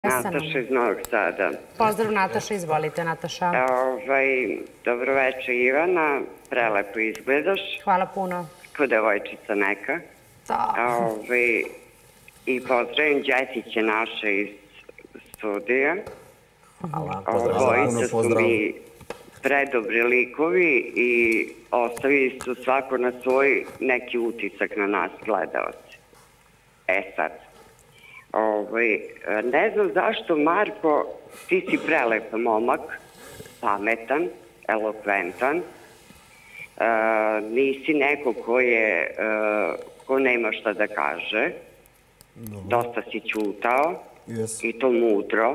Nataša iz Novog Sada. Pozdrav Nataša, izvolite Nataša. Dobro večer Ivana, prelepo izgledaš. Hvala puno. Ko devojčica neka. Da. I pozdravim Đetiće naše iz studija. Hvala. Obojica su mi predobri likovi i ostavili su svako na svoj neki utisak na nas gledalce. Sad. Ne znam zašto, Marko, ti si prelep momak, pametan, elokventan, nisi neko ko nema šta da kaže, dosta si ćutao i to mudro.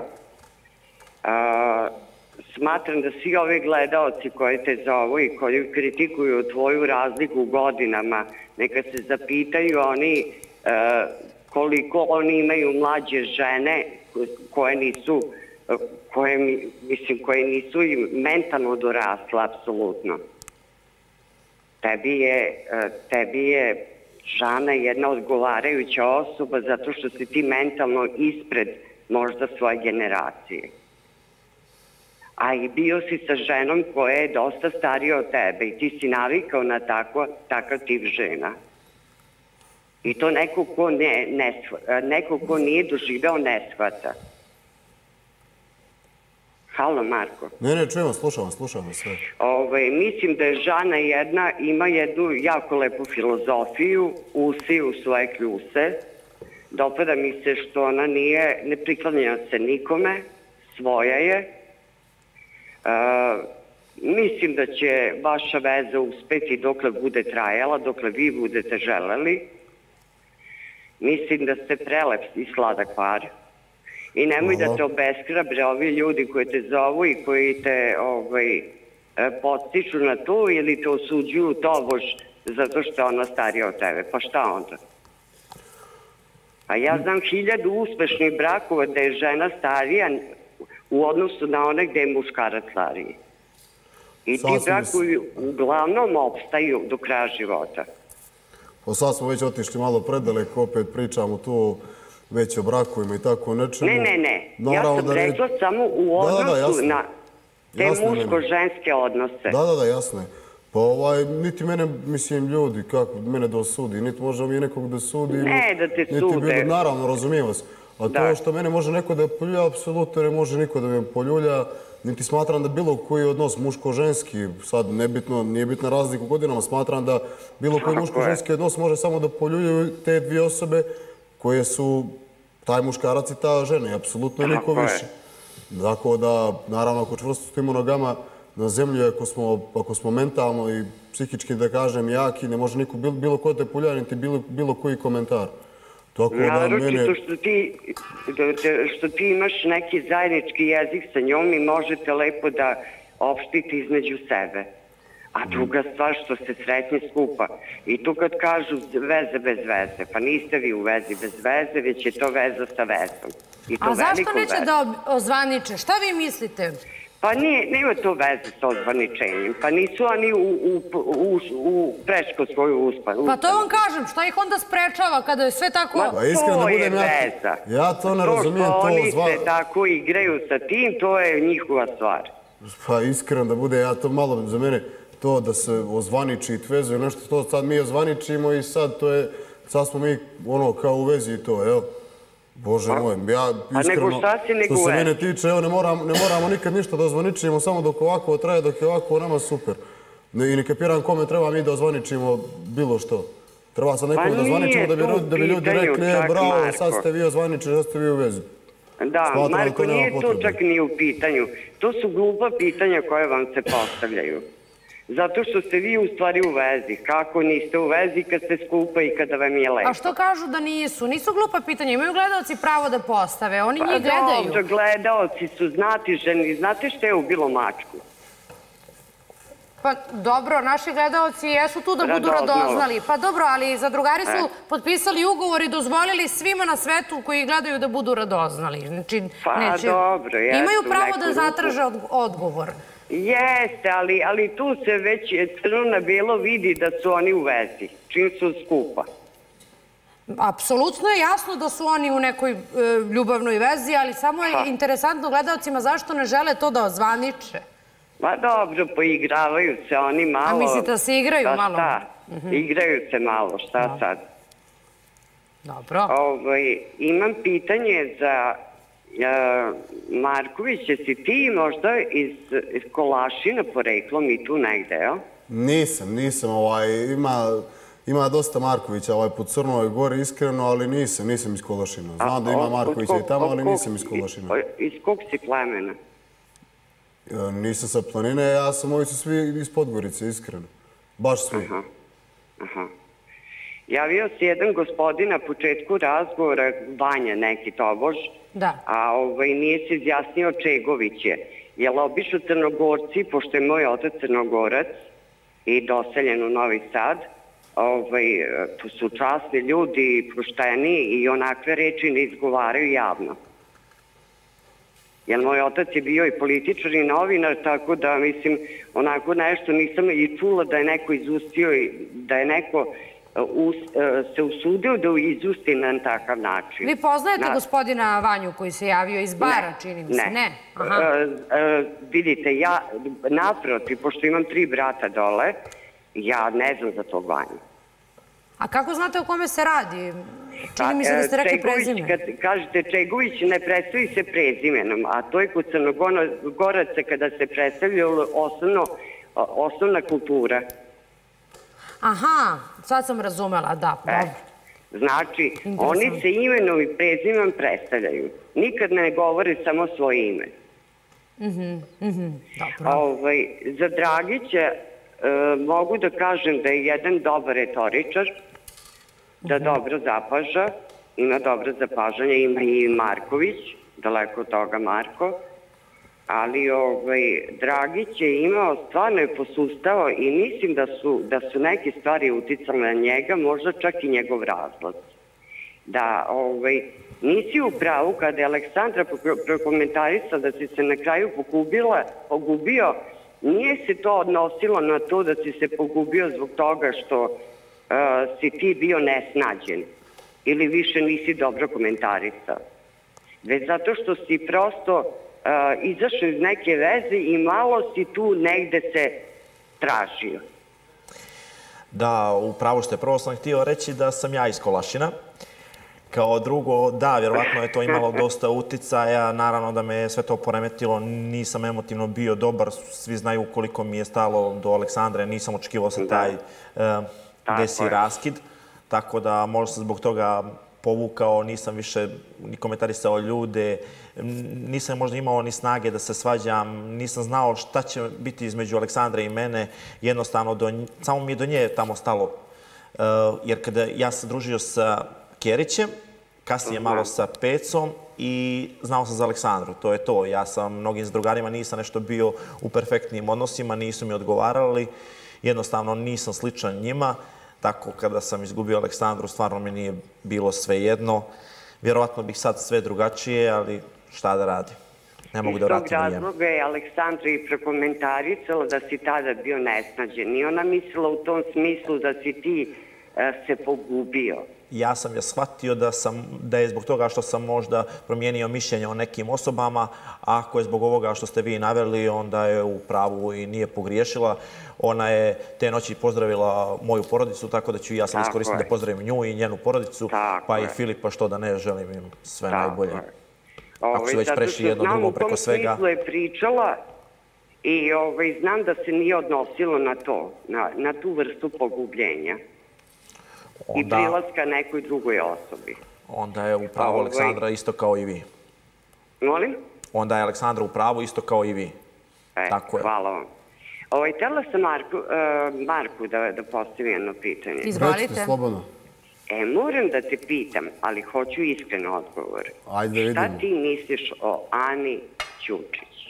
Smatram da svi ovi gledaoci koji te zovu i koji kritikuju tvoju razliku u godinama, neka se zapitaju oni koliko oni imaju mlađe žene koje nisu i mentalno dorasle, apsolutno. Tebi je Žana jedna odgovarajuća osoba zato što si ti mentalno ispred možda svoje generacije. A i bio si sa ženom koja je dosta starija od tebe i ti si navikao na takav tip žena. I to neko ko nije doživeo ne shvata. Halo, Marko. Ne, čujemo, slušamo sve. Mislim da je Žana ima jednu jako lepu filozofiju, usiju svoje kljuse. Dopada mi se što ona ne priklanja se nikome, svoja je. Mislim da će vaša veza uspeti dokle bude trajala, dokle vi budete želeli. Mislim da ste prelep i sladak par. I nemoj da te obeshrabre ovi ljudi koji te zovu i koji te podstiču na to ili te osuđuju tobož zato što je ona starija od tebe. Pa šta onda? A ja znam 1000 uspešnih brakova da je žena starija u odnosu na one gde je muškarac stariji. I ti brakovi uglavnom opstaju do kraja života. Sad smo već otišli malo predaleko, opet pričamo tu već o brakovima i tako nečemu. Ne. Ja sam rekla samo u odnosu na te muško-ženske odnose. Da, jasno je. Pa niti mene, mislim, ljudi, kako mene da osudi, niti možemo mi nekog da sudi. Ne, da te sude. Naravno, razumijem vas. A to što mene može neko da poljulja, apsolutno ne može niko da me poljulja. Niti smatram da bilo koji odnos muško-ženski, sad nije bitna razlika u godinama, smatram da bilo koji muško-ženski odnos može samo da poljuljaju te dvije osobe koje su taj muškarac i ta žena i apsolutno niko više. Tako da, naravno, ako čvrsto stojimo nogama na zemlju, ako smo mentalno i psihički, da kažem, jaki, ne može niko bilo ko te poljuljati, niti bilo koji komentar. Naročito što ti imaš neki zajednički jezik sa njom i možete lepo da opštite između sebe. A druga stvar što ste sretni skupa. I tu kad kažu veze bez veze, pa niste vi u vezi bez veze, već je to veza sa vezom. A zašto neće da ozvaniče? Šta vi mislite? Pa nema to veze sa ozvaničenjem. Pa nisu oni u predškolskoj ustanovi. Pa to vam kažem, šta ih onda sprečava kada je sve tako... To je veza. Ja to ne razumijem. To što oni se tako igraju sa tim, to je njihova stvar. Pa iskreno da bude, ja to malo za mene, to da se ozvaniči i vezuju nešto, to sad mi ozvaničimo i sad to je, sad smo mi ono kao u vezi i to, jel? Bože moj, ja iskreno, što se mene tiče, evo ne moramo nikad ništa da ozvaničimo, samo dok ovako traje, dok je ovako nama super. I ne kapiram kome treba mi da ozvaničimo bilo što. Treba sad nekome da ozvaničimo da bi ljudi rekli, bravo, sad ste vi ozvaničili, sad ste vi u vezi. Da, Marko, nije to čak ni u pitanju. To su glupa pitanja koje vam se postavljaju. Zato što ste vi u stvari u vezi. Kako niste u vezi kad ste skupa i kada vam je lepo? A što kažu da nisu? Nisu glupa pitanja. Imaju gledaoci pravo da postave. Oni njih gledaju. Pa dobro, gledaoci su znatiženi. Znate što je ubilo mačku? Pa dobro, naši gledaoci jesu tu da budu radoznali. Pa dobro, ali zadrugari su potpisali ugovor i dozvolili svima na svetu koji gledaju da budu radoznali. Pa dobro, jesu. Imaju pravo da zatraže odgovor. Jeste, ali tu se već crno na bijelo vidi da su oni u vezi, čim su skupa. Apsolutno je jasno da su oni u nekoj ljubavnoj vezi, ali samo je interesantno gledalcima zašto ne žele to da ozvaniče. Pa dobro, poigravaju se oni malo. A mislite da se igraju malo? Igraju se malo, šta sad? Dobro. Imam pitanje za Markovića, si ti možda iz Kolašina poreklom i tu negde, jel? Nisam, ima dosta Markovića po Crnoj Gori, iskreno, ali nisam iz Kolašina. Znam da ima Markovića i tamo, ali nisam iz Kolašina. Iz kog si plemena? Nisam sa planine, ja sam, ovi su svi iz Podgorice, iskreno. Baš svi. Aha. Javio se jedan gospodin na početku razgovora, Vanja neki tobož, a nije se izjasnio Čegović je. Jel obično Crnogorci, pošto je moj otac Crnogorac i doseljen u Novi Sad, to su časni ljudi, pošteni i onakve reči ne izgovaraju javno. Jer moj otac je bio i političar i novinar, tako da, mislim, onako nešto nisam i čula da je neko izustio, da je neko se usudio da izusti na takav način. Vi poznajete gospodina Vanju koji se javio iz bara, čini mi se? Ne. Vidite, ja naprotiv, pošto imam 3 brata dole, ja ne znam za tog Vanju. A kako znate o kome se radi? Čini mi se da ste rekli prezime. Kad kažete Čegović, ne predstavi se prezimenom, a to je kod Crnogoraca kada se predstavljaju osnovna kultura. Aha, sad sam razumela, da. Znači, oni se imenom i prezimenom predstavljaju. Nikad ne govore samo svoje ime. Za Dragića mogu da kažem da je jedan dobar retoričar, da dobro zapaža, ima dobro zapažanje, ima i Marković, daleko od toga Marko, ali Dragić je imao, stvarno je posustao i mislim da su neke stvari uticale na njega, možda čak i njegov razlog. Da, nisi u pravu kada je Aleksandra prokomentarisala da si se na kraju pogubio, nije se to odnosilo na to da si se pogubio zbog toga što si ti bio nesnađen ili više nisi dobro komentarisao. Već zato što si prosto izašao iz neke veze i malo si tu negde se tražio. Da, upravo ste. Prvo sam htio reći da sam ja iz Kolašina. Kao drugo, da, vjerovatno je to imalo dosta uticaja. Naravno da me je sve to poremetilo. Nisam emotivno bio dobar. Svi znaju koliko mi je stalo do Aleksandre. Nisam očekivao se taj desi raskid. Tako da možda sam zbog toga povukao, nisam više ni komentarisao ljude, nisam možda imao ni snage da se svađam, nisam znao šta će biti između Aleksandre i mene, jednostavno samo mi je do nje tamo stalo. Jer kada ja se družio sa Kerićem, kasnije malo sa Pecom i znao sam za Aleksandru, to je to. Ja sa mnogim drugarima nisam nešto bio u perfektnim odnosima, nisu mi odgovarali, jednostavno nisam sličan njima. Tako kada sam izgubio Aleksandru, stvarno mi nije bilo sve jedno. Vjerovatno bih sad sve drugačije, ali šta da radim? Ne mogu da vratim nijem. Iz tog razloga je Aleksandra i prokomentarisala da si tada bio nesnađen. I ona mislila u tom smislu da si ti se pogubio. Ja sam je shvatio da je zbog toga što sam možda promijenio mišljenje o nekim osobama, a ako je zbog ovoga što ste vi naveli, onda je u pravu i nije pogriješila. Ona je te noći pozdravila moju porodicu, tako da ću i ja sam iskoristiti da pozdravim nju i njenu porodicu, pa i Filipa, što da ne, želim im sve najbolje. Ako su već prešli jedno drugo preko svega. Zato što znam u tom smislu je pričala i znam da se nije odnosilo na to, na tu vrstu pogubljenja. I prilaska nekoj drugoj osobi. Onda je u pravu Aleksandra isto kao i vi. Molim? Onda je Aleksandra u pravu isto kao i vi. Tako je. Hvala vam. Htjela sam Marku da postavim jedno pitanje. Izvolite. Recite slobodno. Moram da te pitam, ali hoću iskren odgovor. Ajde, vidimo. Šta ti misliš o Ani Ćučić?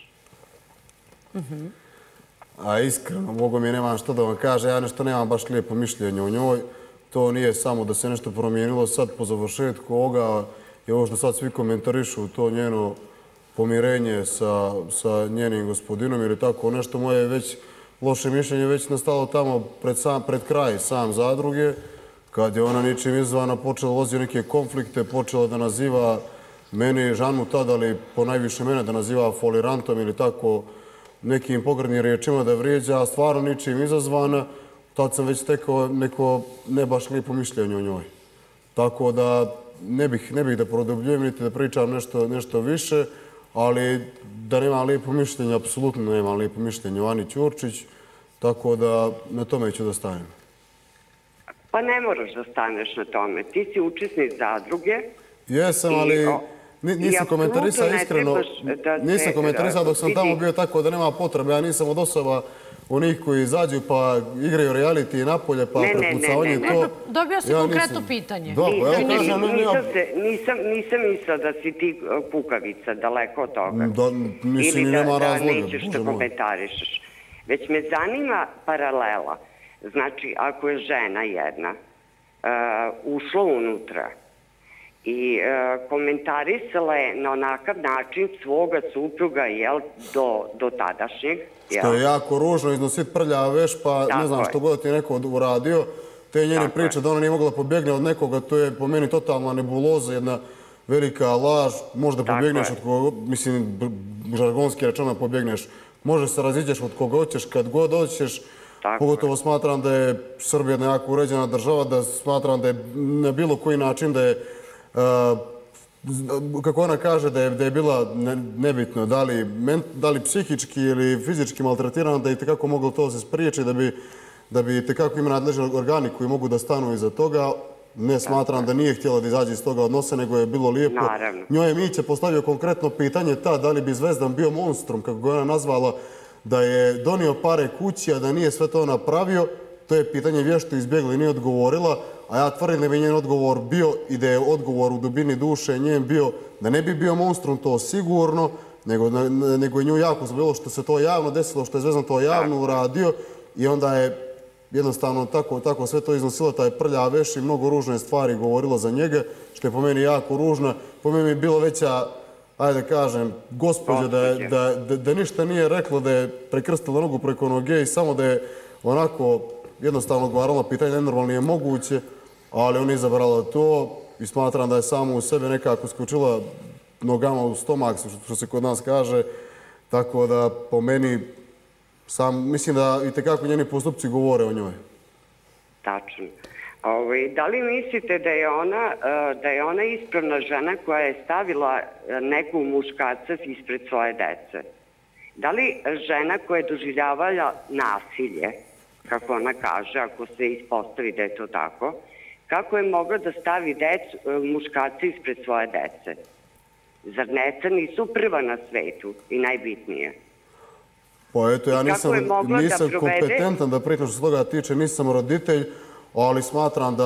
A iskreno, Bogu mi nemam što da vam kaže, ja nešto nemam baš lijepo mišljenje o njoj. To nije samo da se nešto promijenilo sad po završetku ovoga i ovo što sad svi komentarišu, to njeno pomirenje sa njenim gospodinom ili tako nešto. Moje već loše mišljenje već nastalo tamo pred kraj sam zadruge, kad je ona ničim izvana počela vozi neke konflikte, počela da naziva mene i Žanu tada, ali ponajviše mene da naziva folirantom ili tako nekim pogrdnim riječima da vrijeđa, a stvarno ničim izazvana. Tad sam već tekao neko ne baš lijepo mišljenje o njoj. Tako da ne bih da produbljujem niti da pričam nešto više, ali da nemam lijepo mišljenje, apsolutno nemam lijepo mišljenje o Ani Ćurčić, tako da na tome ću da stanem. Pa ne moraš da staneš na tome. Ti si učesnik zadruge. Jesam, ali nisam komentarisao iskreno. Nisam komentarisao dok sam tamo bio tako da nema potrebe. Ja nisam od osoba onih koji izađu pa igraju reality napolje pa prepucavanje to. Dobio si konkretno pitanje. Nisam mislila da si ti kukavica, daleko od toga. Mislim i nema razloga. Ili da nećeš da komentarišeš. Već me zanima paralela. Znači, ako je žena jedna ušla unutra i komentarisala je na onakav način svoga supruga do tadašnjeg. Što je jako ružno iznositi prljav veš, pa ne znam što god ti je neko uradio. Te njene priče da ona nije mogla pobjegne od nekoga, to je po meni totalna nebuloza, jedna velika laž. Možda pobjegneš od koga, mislim, žargonski rečeno pobjegneš. Može se raziđeš od koga hoćeš, kad god hoćeš. Pogotovo smatram da je Srbija jedna jako uređena država, da smatram da je na bilo koji način da je, kako ona kaže, da je bila nebitno, da li psihički ili fizički maltretirana, da je itekako moglo to se spriječi, da bi itekako ima nadležni organi koji mogu da stanu iza toga. Ne smatram da nije htjela da izađe iz toga odnosa, nego je bilo lijepo. Njoj je Miće postavio konkretno pitanje da li bi Zvezdan bio monstrum, kako ga ona nazvala, da je donio pare kući, a da nije sve to napravio. To je pitanje vješto izbjegla i nije odgovorila, a ja tvrdim da bi njen odgovor bio i da je odgovor u dubini duše njen bio da ne bi bio monstrum, to sigurno, nego je nju jako zabilo što se to javno desilo, što je Zvezdan to javno uradio i onda je jednostavno tako sve to iznosilo, taj prljav veš i mnogo ružne stvari govorilo za njega, što je po meni jako ružno. Po meni je bilo veća, ajde da kažem, gospođa da ništa nije rekla, da je prekrstila nogu preko noge i samo da je onako jednostavno odgovarala pitanje, nenormalno je moguće, ali ona je izabrala to i smatram da je samo u sebe nekako skočila nogama u stomak, što se kod nas kaže, tako da po meni mislim da i tekako njeni postupci govore o njoj. Tačno. Da li mislite da je ona ispravna žena koja je stavila nekog muškarca ispred svoje dece? Da li žena koja je doživljavala nasilje, kako ona kaže, ako se ispostavi da je to tako, kako je mogla da stavi muškarca ispred svoje dece? Zar deca nisu prva na svetu i najbitnije? Pa eto, ja nisam kompetentan da pričam što se toga tiče, nisam roditelj, ali smatram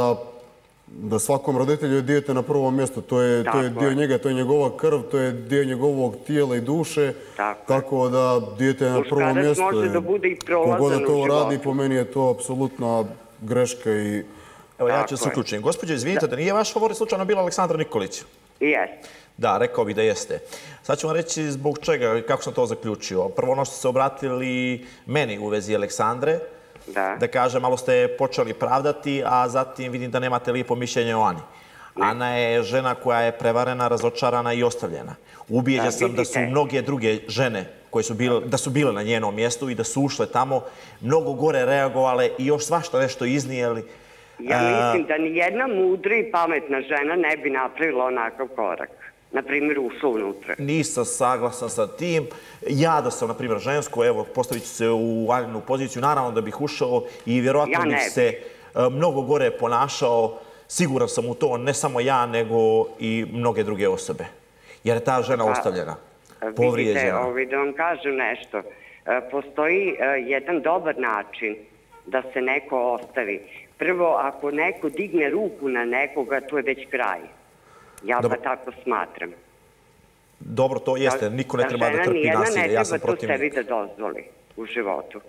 da svakom roditelju je dijete na prvom mjestu. To je dio njega, to je njegova krv, to je dio njegovog tijela i duše. Tako da dijete je na prvom mjestu. Muškarac može da bude i prolazan u životu. Kogoda to radi, po meni je to apsolutna greška. Evo, ja ću se uključiti. Gospođo, izvinite, da nije vaš favorit slučajno bila Aleksandra Nikolić? Jeste. Da, rekao bih da jeste. Sad ću vam reći zbog čega i kako sam to zaključio. Prvo ono što ste se obratili meni u vezi Aleksandre, da kažem, malo ste počeli pravdati, a zatim vidim da nemate lijepo mišljenje o Ani. Ana je žena koja je prevarena, razočarana i ostavljena. Ubijeđen sam da su mnoge druge žene da su bile na njenom mjestu i da su ušle tamo, mnogo gore reagovale i još svašta nešto iznijeli. Ja mislim da nijedna mudra i pametna žena ne bi napravila onakav korak. Na primjer, ušla unutra. Nisam saglasan sa tim. Ja da sam, na primjer, žensko, evo, postavit ću se u Aninu poziciju, naravno da bih ušao i vjerojatno bih se mnogo gore ponašao. Siguran sam u to, ne samo ja, nego i mnoge druge osobe. Jer je ta žena ostavljena, povrijeđena. Vidite, da vam kažem nešto. Postoji jedan dobar način da se neko ostavi. Prvo, ako neko digne ruku na nekoga, to je već kraj. Ja pa tako smatram. Dobro, to jeste. Niko ne treba da trpi nasilje. Ja sam protiv. Žena ne treba to sebi da dozvoli u životu.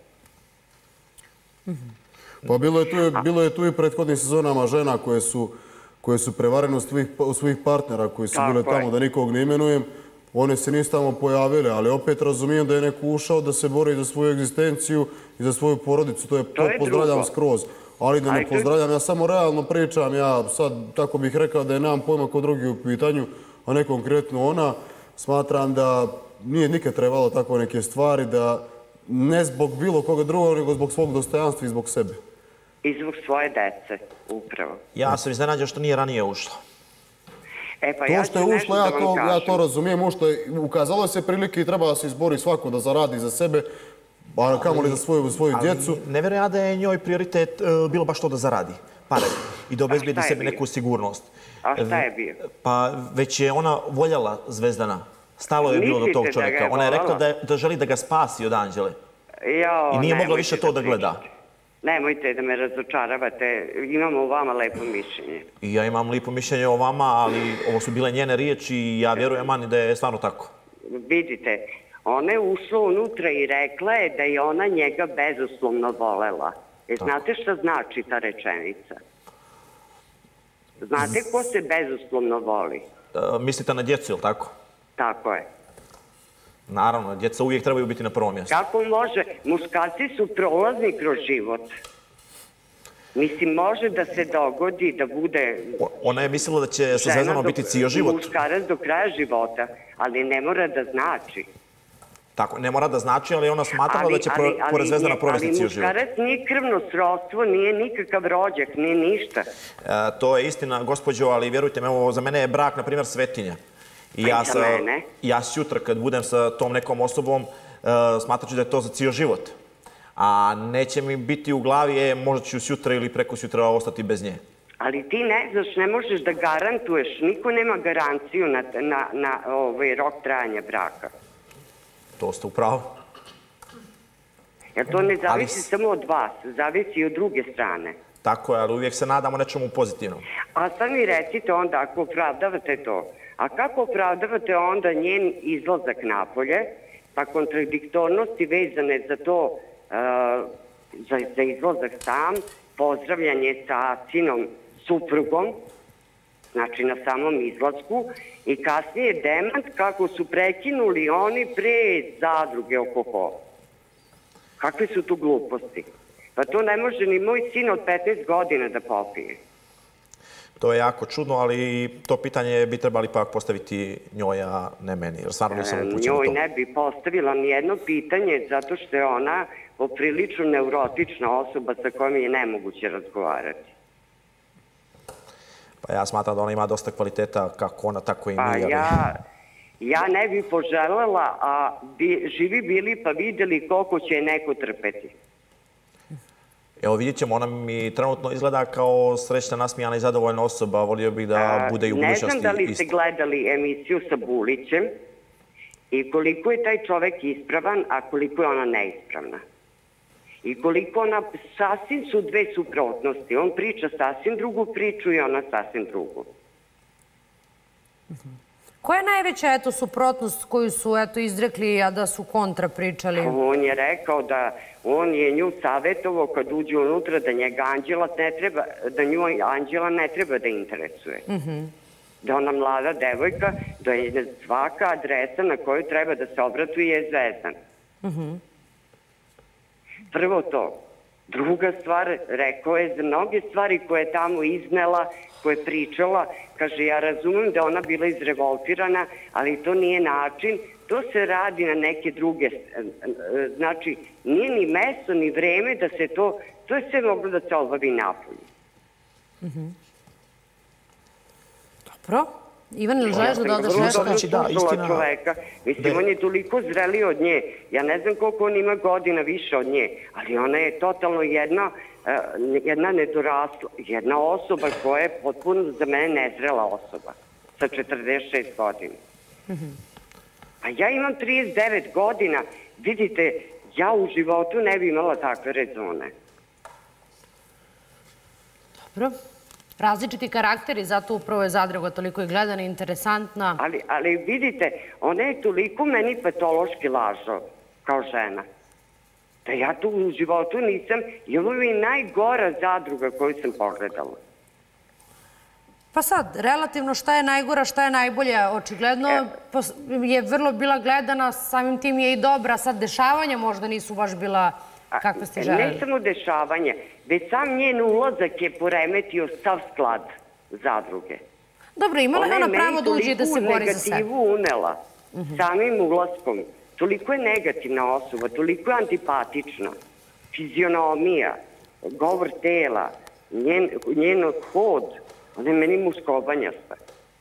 Pa bilo je tu i prethodnim sezonama žena koje su prevarene u svojih partnera koji su bile tamo, da nikog ne imenujem. One se nisu tamo pojavile, ali opet razumijem da je neko ušao da se bori za svoju egzistenciju i za svoju porodicu. To pozdravljam skroz. Ali da ne pozdravljam, ja samo realno pričam, ja sad tako bih rekao da je nemam pojma ko drugi u pitanju, a ne konkretno ona. Smatram da nije nikad trebalo tako neke stvari, da ne zbog bilo koga drugog, nego zbog svog dostojanstva i zbog sebe. I zbog svoje dece, upravo. Ja sam iznenađen što nije ranije ušla. To što je ušlo, ja to razumijem, ukazalo se prilike i treba da se izbori svako da zaradi za sebe, a kamoli za svoju djecu. Ne vjerujem ja da je njoj prioritet bilo baš to da zaradi pare i da obezbijedi sebi neku sigurnost. A šta je bio? Pa već je ona voljela Zvezdana. Stalo je bilo do tog čovjeka. Ona je rekla da želi da ga spasi od Anđele. I nije mogla više to da gleda. Nemojte da me razočaravate, imam o vama lepo mišljenje. I ja imam lepo mišljenje o vama, ali ovo su bile njene riječi i ja vjerujem, Ani, da je stvarno tako. Vidite, ona je ušla unutra i rekla je da je ona njega bezuslovno volela. Znate šta znači ta rečenica? Znate ko se bezuslovno voli? Mislite na djecu, ili tako? Tako je. Naravno, djeca uvijek trebaju biti na prvom mjestu. Kako može? Muškarci su prolazni kroz život. Mislim, može da se dogodi da bude... Ona je mislila da će sa Zvezdanom biti cijel život. Muškarac do kraja života, ali ne mora da znači. Tako, ne mora da znači, ali ona smatrala da će pored Zvezdana provesti cijel život. Ali muškarac nije krvno srodstvo, nije nikakav rođak, nije ništa. To je istina, gospođo, ali vjerujte me, za mene je brak, na primjer, svetinja. I ja sutra kad budem sa tom nekom osobom smatrat ću da je to za cijel život. A neće mi biti u glavi, možda ću sutra ili preko sutra ostati bez nje. Ali ti ne znaš, ne možeš da garantuješ, niko nema garanciju na rok trajanja braka. To ste u pravu. Jer to ne zavisi samo od vas, zavisi i od druge strane. Tako je, ali uvijek se nadamo nečemu pozitivnom. A sad mi recite onda, ako opravdavate to, a kako opravdavate onda njen izlazak napolje, pa kontradiktornosti vezane za to, za izlazak sam, pozdravljanje sa sinom, suprugom, znači na samom izlasku, i kasnije demant kako su prekinuli oni pre zadruge oko kola. Kakve su tu gluposti? Pa to ne može ni moj sin od 15 godina da popije. To je jako čudno, ali to pitanje bi trebali pak postaviti njoj, a ne meni, jer stvarno nisam upućen u to. Njoj ne bi postavila nijedno pitanje, zato što je ona poprilično neurotična osoba sa kojom je nemoguće razgovarati. Pa ja smatram da ona ima dosta kvaliteta, kako ona, tako i mi. Pa ja ne bi poželjela, a živi bili pa vidjeli koliko će neko trpeti. Evo vidjet ćemo, ona mi trenutno izgleda kao srećna, nasmijana i zadovoljna osoba. Volio bih da bude i u budućnosti isto. Ne znam da li ste gledali emisiju sa Bulićem i koliko je taj čovek ispravan, a koliko je ona neispravna. I koliko ona, sasvim su dve suprotnosti. On priča sasvim drugu priču i ona sasvim drugu. Koja je najveća suprotnost koju su izrekli, a da su kontra pričali? On je rekao da on je nju savjetovao kad uđe unutra da njega Anđela ne treba, da nju Anđela ne treba da interesuje. Da ona mlada devojka, da je svaka adresa na koju treba da se obratuje je Zvezdan. Prvo to. Druga stvar, rekao je za mnoge stvari koje je tamo iznela, koje je pričala, kaže, ja razumem da ona bila izrevoltirana, ali to nije način, to se radi na neke druge, znači, nije ni mesto, ni vreme da se to je sve moglo da se obavi napolje. Dobro. Ivan, ili želiš da dodaš nešto? Znači, da, istina... Mislim, on je toliko zreliji od nje. Ja ne znam koliko on ima godina više od nje, ali ona je totalno jedna nedorasla, jedna osoba koja je potpuno za mene nezrela osoba sa 46 godina. A ja imam 39 godina. Vidite, ja u životu ne bi imala takve rezone. Dobro. Različiti karakteri, zato upravo je zadruga toliko i gledana i interesantna. Ali vidite, ona je toliko meni patološki lažo kao žena. Da ja tu u životu nisam, i ovo je najgora zadruga koju sam pogledala. Pa sad, relativno šta je najgora, šta je najbolje, očigledno je vrlo bila gledana, samim tim je i dobra. Sad, dešavanja možda nisu baš bila kakve ste želeli. Ne samo dešavanje, već sam njen ulazak je poremetio sav sklad zadruge. Dobro, imala je ona pravo da uđe i da se bori za sebe. Ona je meni toliko negativu unela samim ulaskom. Toliko je negativna osoba, toliko je antipatična. Fizionomija, govor tela, njen hod, ona je meni muskobanjasta.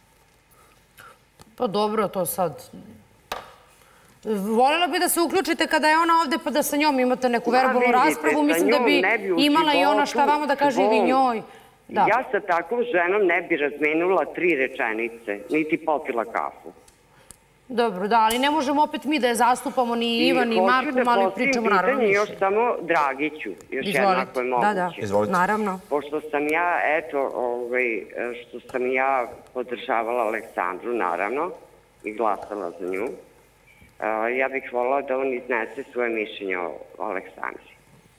Pa dobro, to sad... Voljela bi da se uključite kada je ona ovde pa da sa njom imate neku verbalnu raspravu. Mislim da bi imala i ona šta vama da kaže i vi njoj. Ja sa takvom ženom ne bi razmenula 3 rečenice, niti popila kafu. Dobro, da, ali ne možemo opet mi da je zastupamo ni Ivan, ni Markom, ali pričamo naravno više. Još samo Dragiću, još jedno ako je moguće. Izvolite. Naravno. Pošto sam ja, što sam ja podržavala Aleksandru, naravno, i glasala za nju, ja bih volila da on iznese svoje mišljenje o Aleksandri.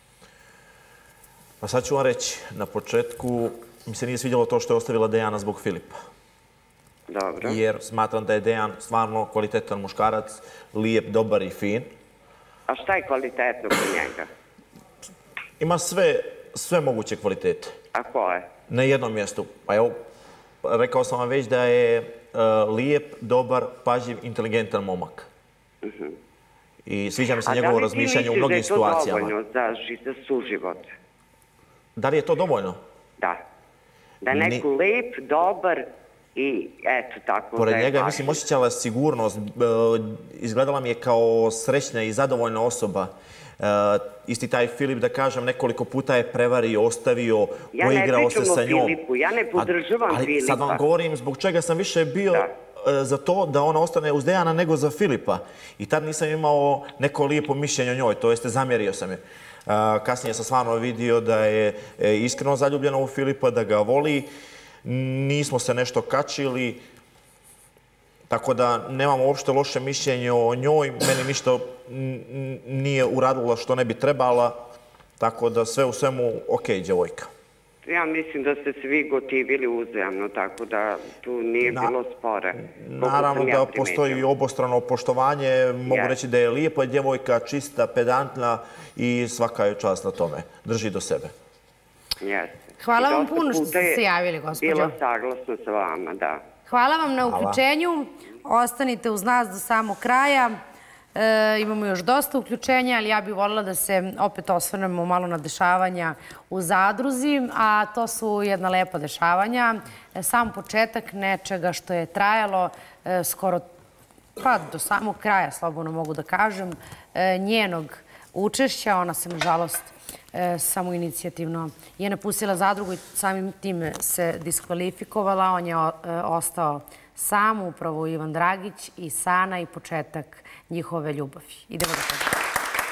Pa sad ću vam reći, na početku mi se nije svidjelo to što je ostavila Dejana zbog Filipa. Dobro. Jer smatram da je Dejan stvarno kvalitetan muškarac, lijep, dobar i fin. A šta je kvalitetno kod njega? Ima sve moguće kvalitete. A koje? Na jednom mjestu. Pa evo, rekao sam vam već da je lijep, dobar, pažljiv, inteligentan momak. I sviđa mi se njegovo razmišljanje u mnogim situacijama. A da li ti misliš da je to dovoljno za suživot? Da li je to dovoljno? Da. Da neko lep, dobar i eto tako. Pored njega, mislim, osjećala sigurnost. Izgledala mi je kao srećna i zadovoljna osoba. Isti taj Filip, da kažem, nekoliko puta je prevario, ostavio, poigrao se sa njom. Ja ne podržavam Filipa. Ali sad vam govorim zbog čega sam više bio za to da ona ostane uz Dejana nego za Filipa. I tad nisam imao neko lijepo mišljenje o njoj, to jeste zamjerio sam je. Kasnije sam stvarno vidio da je iskreno zaljubljena u Filipa, da ga voli. Nismo se nešto kačili, tako da nemam uopšte loše mišljenje o njoj. Meni ništa nije uradila što ne bi trebala, tako da sve u svemu okej, djevojka. Ja mislim da ste svi gotivili uzajamno, tako da tu nije bilo spore. Naravno da postoji obostrano poštovanje. Mogu reći da je lijepa djevojka, čista, pedantna i svaka je čast na tome. Drži do sebe. Jeste. Hvala vam puno što ste se javili, gospođo. Bila saglasna sa vama, da. Hvala vam na uključenju. Ostanite uz nas do samog kraja. Imamo još dosta uključenja, ali ja bih voljela da se opet osvrnemo malo na dešavanja u zadruzi, a to su jedna lepa dešavanja. Sam početak nečega što je trajalo skoro pa do samog kraja, slobodno mogu da kažem, njenog učešća. Ona se, nažalost, samoinicijativno je napustila zadrugu i samim tim se diskvalifikovala. On je ostao sam, upravo Ivan Dragić i Sana i početak njihove ljubavi. Idemo da pogledamo.